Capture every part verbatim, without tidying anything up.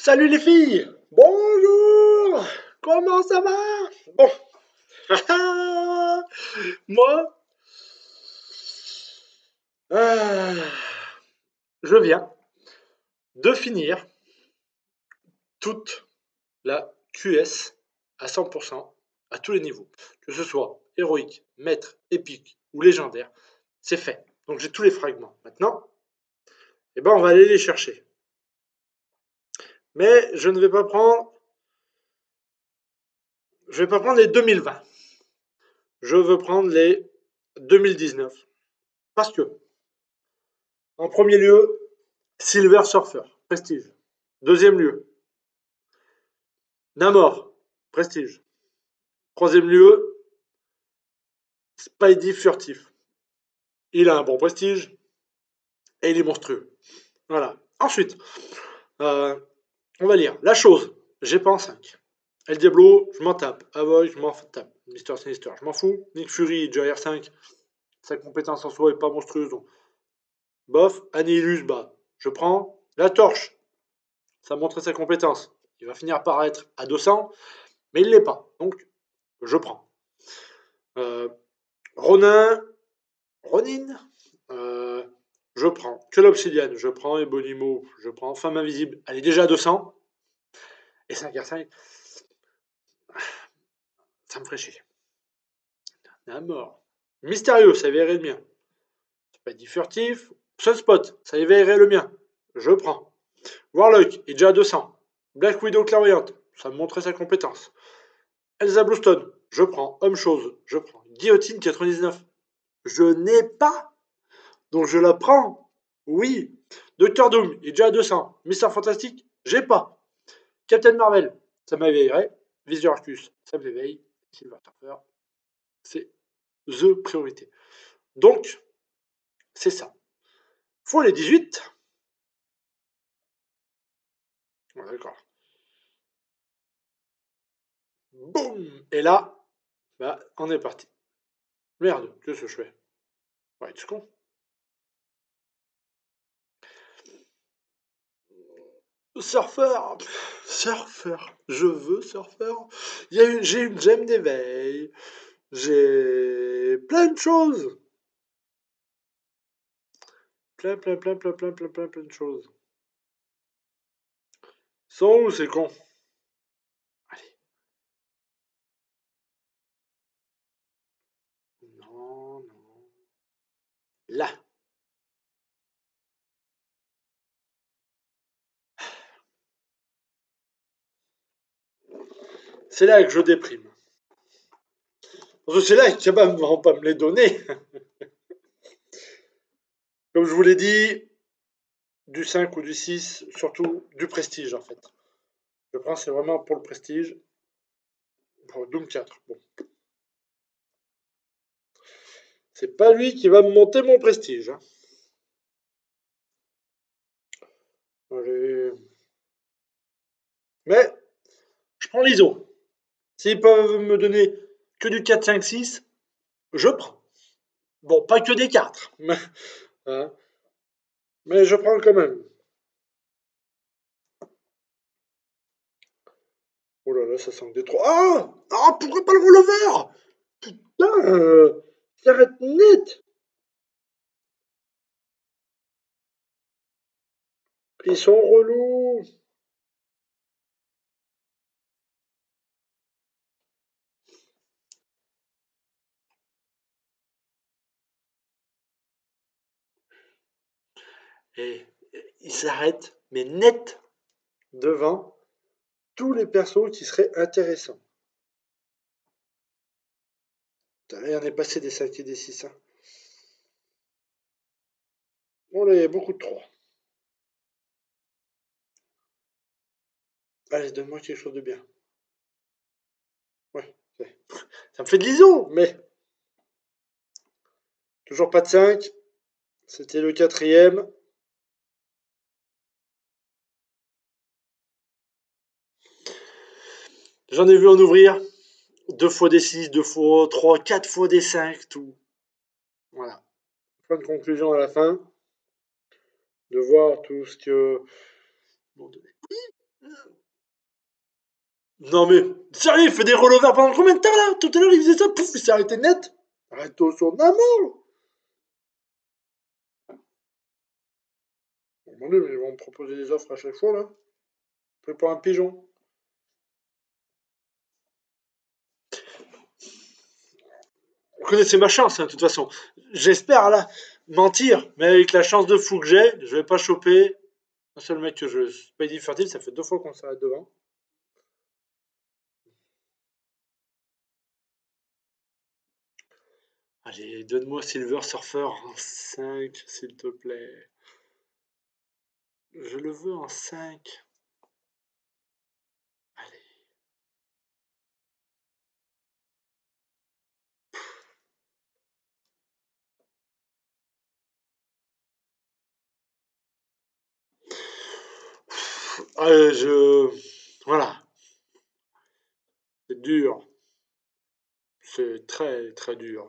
Salut les filles! Bonjour! Comment ça va? Bon, moi, euh, je viens de finir toute la Q S à cent pour cent à tous les niveaux. Que ce soit héroïque, maître, épique ou légendaire, c'est fait. Donc j'ai tous les fragments. Maintenant, eh ben, on va aller les chercher. Mais je ne vais pas prendre. Je vais pas prendre les deux mille vingt. Je veux prendre les deux mille dix-neuf. Parce que, en premier lieu, Silver Surfer, prestige. Deuxième lieu, Namor, prestige. Troisième lieu, Spidey furtif. Il a un bon prestige et il est monstrueux. Voilà. Ensuite, euh, on va lire. La chose, j'ai pas en cinq. El Diablo, je m'en tape. Avoy, je m'en tape. Mister Sinister, je m'en fous. Nick Fury, déjà R cinq. Sa compétence en soi est pas monstrueuse. Donc, bof. Annihilus, bah, je prends. La torche, ça montrait sa compétence. Il va finir par être à deux cents, mais il l'est pas. Donc, je prends. Euh, Ronin, Ronin, euh, je prends. Que l'obsidienne, je prends. Ebonimo, je prends. Femme invisible, elle est déjà à deux cents. Et cinq R cinq, ça me ferait chier. À mort. Mystérieux, ça éveillerait le mien. Pas dit furtif. Sunspot, ça éveillerait le mien. Je prends. Warlock est déjà à deux cents. Black Widow clairvoyante, ça me montrait sa compétence. Elsa Bluestone, je prends. Homme-chose, je prends. Guillotine quatre-vingt-dix-neuf, je n'ai pas. Donc je la prends. Oui. Docteur Doom est déjà à deux cents. Mister Fantastique, j'ai pas. Captain Marvel, ça m'éveillerait. Visor Arcus, ça m'éveille. Silver Surfer, c'est the priorité. Donc, c'est ça. Faut les dix-huit. Ouais, d'accord. Boum. Et là, bah, on est parti. Merde, qu'est-ce que je fais? Ouais, tu con. Surfeur, surfeur, je veux surfeur. J'ai une gemme d'éveil. J'ai plein de choses. Plein, plein, plein, plein, plein, plein, plein, plein de choses. Sont où ces cons? Allez. Non, non. Là. C'est là que je déprime. Parce que c'est là qu'ils ne vont pas me les donner. Comme je vous l'ai dit, du cinq ou du six, surtout du prestige en fait. Je prends, c'est vraiment pour le prestige. Pour Doom quatre. Bon. C'est pas lui qui va me monter mon prestige. Hein. Allez. Mais je prends l'I S O. S'ils peuvent me donner que du quatre, cinq, six, je prends. Bon, pas que des quatre. Mais, hein, mais je prends quand même. Oh là là, ça sent des trois. Ah Ah, pourquoi pas le rollover? Putain, euh, s'arrête net. Ils sont relous. Et ils s'arrêtent, mais net, devant tous les persos qui seraient intéressants. Putain, rien n'est passé des cinq et des six. Hein. Bon, là, il y a beaucoup de trois. Allez, donne-moi quelque chose de bien. Ouais, ça me fait de l'I S O, mais toujours pas de cinq. C'était le quatrième. J'en ai vu en ouvrir. Deux fois des six, deux fois trois, quatre fois des cinq, tout. Voilà. Point de conclusion à la fin. De voir tout ce que. Non mais, sérieux, il fait des rollovers pendant combien de temps là? Tout à l'heure il faisait ça, pouf, il s'est arrêté net. Arrête-toi sur Namor. Mon dieu, mais ils vont me proposer des offres à chaque fois là. Fais pour un pigeon. Vous connaissez ma chance, hein, de toute façon. J'espère là mentir, mais avec la chance de fou que j'ai, je vais pas choper un seul mec que je. Spidey Fertile, ça fait deux fois qu'on s'arrête devant. Allez, donne-moi Silver Surfer en cinq, s'il te plaît. Je le veux en cinq. Allez. Allez, je. Voilà. C'est dur. C'est très, très dur.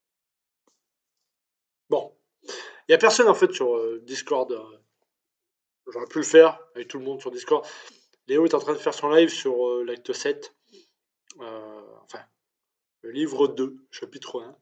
Bon. Il n'y a personne en fait sur euh, Discord. euh, J'aurais pu le faire avec tout le monde sur Discord. Léo est en train de faire son live sur euh, l'acte sept. Euh, enfin, le livre deux, chapitre un.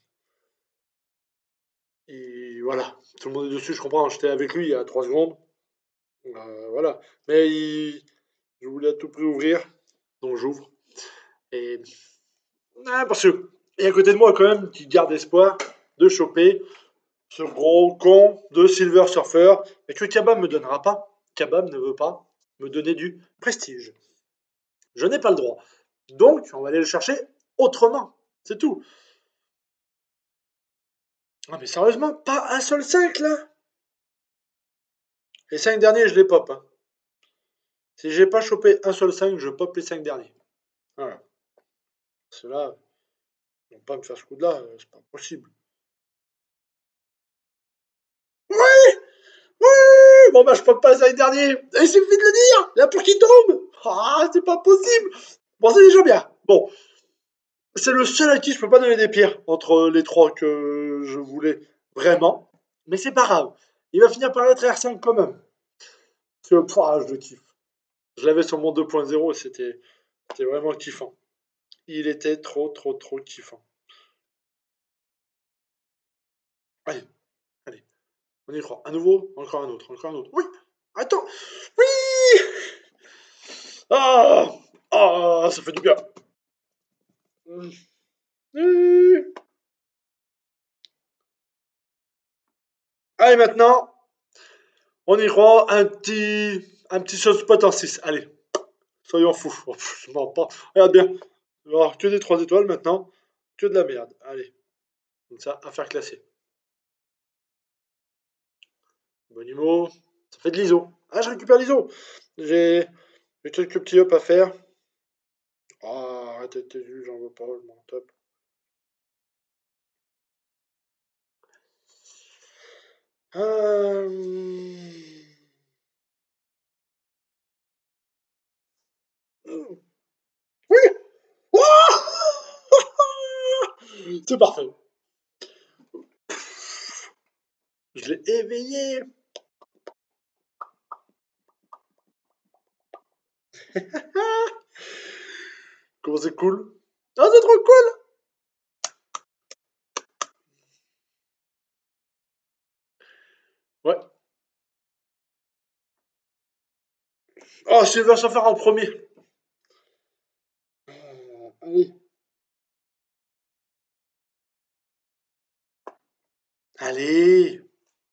Et voilà, tout le monde est dessus, je comprends. J'étais avec lui il y a trois secondes. Euh, voilà. Mais il- je voulais à tout prix ouvrir. Donc j'ouvre. Et. Ah, parce que. Et à côté de moi, quand même, qui garde espoir de choper ce gros con de Silver Surfer. Mais que Kabam me donnera pas. Kabam ne veut pas me donner du prestige. Je n'ai pas le droit. Donc, on va aller le chercher autrement. C'est tout. Ah, mais sérieusement, pas un seul cinq là. Les cinq derniers, je les pop. Hein. Si j'ai pas chopé un seul cinq, je pop les cinq derniers. Voilà. Ceux-là, ils vont pas me faire ce coup-là, euh, c'est pas possible. Oui, oui. Bon bah je pop pas les cinq derniers. Il suffit de le dire. Là pour qu'il tombe. Ah, c'est pas possible. Bon, c'est déjà bien. Bon, c'est le seul à qui je peux pas donner des pierres entre les trois que je voulais vraiment. Mais c'est pas grave. Il va finir par être R cinq quand même. Parce que, pouah, je le kiffe. Je l'avais sur mon deux point zéro et c'était c'était vraiment kiffant. Il était trop, trop, trop kiffant. Allez, allez, on y croit. À nouveau, encore un autre, encore un autre. Oui, attends, oui. Ah, ah, ça fait du bien. Mmh. Allez, maintenant, on y croit. Un petit, un petit spot en six. Allez, soyons fous. Oh, je m'en pas. Regarde bien. Il va y avoir que des trois étoiles maintenant. Que de la merde. Allez, comme ça, affaire classée. Bonimo. Ça fait de l'I S O. Ah, je récupère l'I S O. J'ai quelques petits up à faire. Ah, arrête tes yeux, j'en veux pas, je m'en tape. Euh... Oui. Oh. C'est parfait. Je l'ai éveillé. Comment c'est cool. Ah, c'est trop cool. Ouais. Oh, Silver Surfer en premier. Euh, allez. Allez.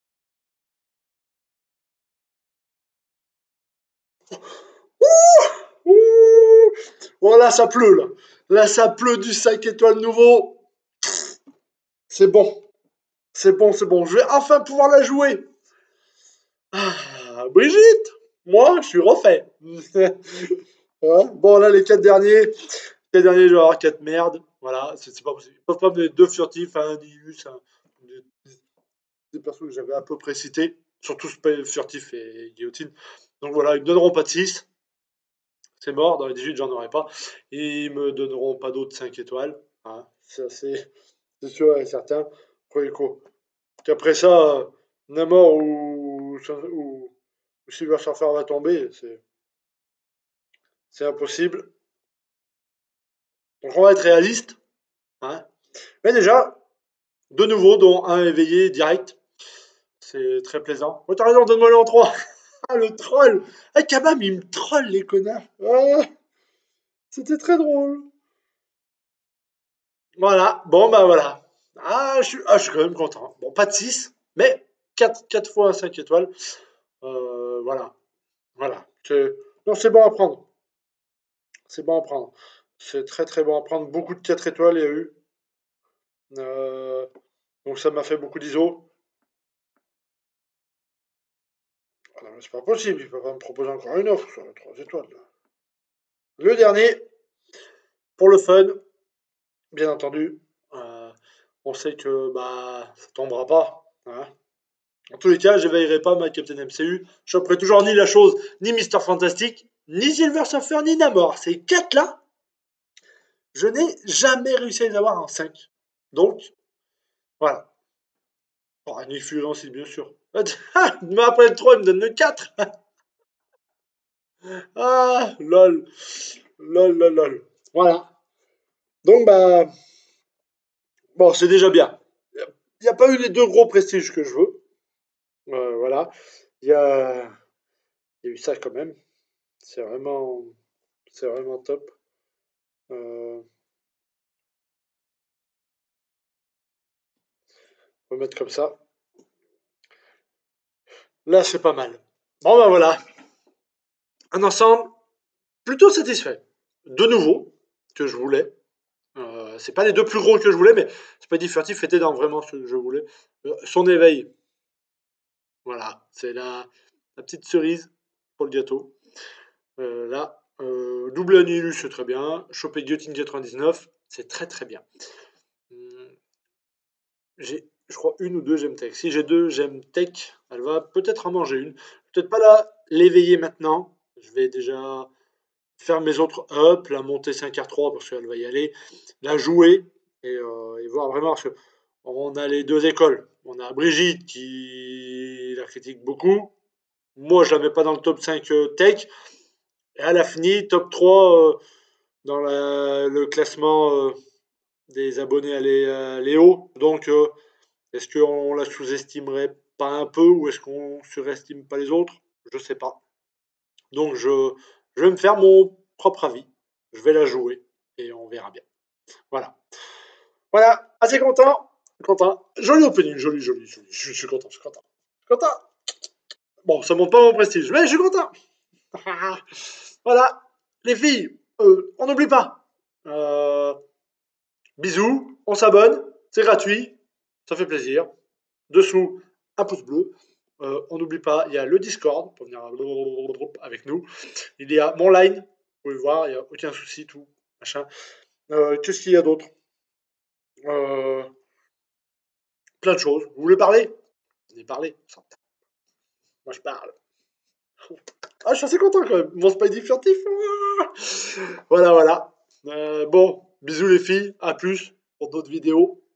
Ouh. Ouh. Oh, là, ça pleut, là. Là, ça pleut du cinq étoiles nouveau. C'est bon. C'est bon, c'est bon. Je vais enfin pouvoir la jouer. Ah, Brigitte, moi, je suis refait. Hein, bon, là, les quatre derniers, les derniers, je vais avoir quatre merdes. Voilà, c'est pas possible. Ils peuvent pas me donner deux furtifs, un Nius, un, des, des persos que j'avais à peu près cités. Surtout furtif et guillotine. Donc voilà, ils me donneront pas de six. C'est mort, dans les dix-huit, j'en aurai pas. Et ils me donneront pas d'autres cinq étoiles. Hein, ça, c'est sûr et certain. Après, quoi. Qu'après ça, euh, Namor ou, ou, ou Silver Surfer va tomber, c'est c'est impossible. Donc on va être réaliste. Hein. Mais déjà, deux nouveaux, dont un éveillé direct. C'est très plaisant. Oh, t'as raison, donne-moi le en trois. Ah, le troll. Ah, Kabam, il me troll, les connards. Ah, c'était très drôle. Voilà, bon, bah voilà. Ah, je suis, ah, je suis quand même content. Bon, pas de six, mais quatre, quatre fois cinq étoiles. Euh, voilà, voilà. C'est- Non, c'est bon à prendre. C'est bon à prendre. C'est très très bon à prendre. Beaucoup de quatre étoiles, il y a eu. Euh, donc ça m'a fait beaucoup d'I S O. Ah non, mais c'est pas possible, il peut pas me proposer encore une offre sur les trois étoiles. Là. Le dernier, pour le fun, bien entendu. Euh, on sait que bah ça tombera pas. Hein. En tous les cas, j'éveillerai pas ma Captain M C U. Je choperai toujours ni la chose, ni Mister Fantastic, ni Silver Surfer, ni Namor. Ces quatre-là, je n'ai jamais réussi à les avoir en cinq. Donc, voilà. Oh, Nick Fury aussi, bien sûr. Mais après le trois, il me donne le quatre. Ah, lol. Lol, lol, lol. Voilà. Donc, bah, bon, c'est déjà bien. Il n'y a pas eu les deux gros prestiges que je veux. Euh, voilà. Il y a... il y a eu ça quand même. C'est vraiment, c'est vraiment top. Euh, on va mettre comme ça. Là, c'est pas mal. Bon, ben voilà. Un ensemble plutôt satisfait. De nouveau, que je voulais. Euh, c'est pas les deux plus gros que je voulais, mais Spidey Furtif était dans vraiment ce que je voulais. Euh, son éveil, voilà, c'est la, la petite cerise pour le gâteau. Euh, là, euh, double Annihilus, c'est très bien. Choper Guillotine quatre-vingt-dix-neuf, c'est très très bien. Hum, j'ai, je crois, une ou deux Gemtech. Si j'ai deux Gemtech, elle va peut-être en manger une. Peut-être pas là l'éveiller maintenant. Je vais déjà faire mes autres up, la monter cinq R trois parce qu'elle va y aller, la jouer et, euh, et voir vraiment. Parce que on a les deux écoles. On a Brigitte qui la critique beaucoup. Moi, je la mets pas dans le top cinq euh, tech. Et elle a fini top trois euh, dans la- le classement euh, des abonnés à, Lé- à Léo. Donc, euh, est-ce qu'on la sous-estimerait pas un peu ou est-ce qu'on surestime pas les autres? Je sais pas. Donc, je, je vais me faire mon propre avis. Je vais la jouer et on verra bien. Voilà. Voilà, assez content. Content. Joli opening, joli, joli, joli. Je suis content, je suis content. Je suis content. Bon, ça monte pas mon prestige, mais je suis content. Voilà. Les filles, euh, on n'oublie pas. Euh, bisous, on s'abonne, c'est gratuit, ça fait plaisir. Dessous, un pouce bleu. Euh, on n'oublie pas, il y a le Discord pour venir avec nous. Il y a mon line, vous pouvez voir, il n'y a aucun souci, tout, machin. Euh, Qu'est-ce qu'il y a d'autre? euh, Plein de choses. Vous voulez parler? Venez parler. Moi, je parle. Ah, je suis assez content quand même. Mon Spidey furtif. Ah, voilà, voilà. Euh, bon, bisous les filles. À plus pour d'autres vidéos.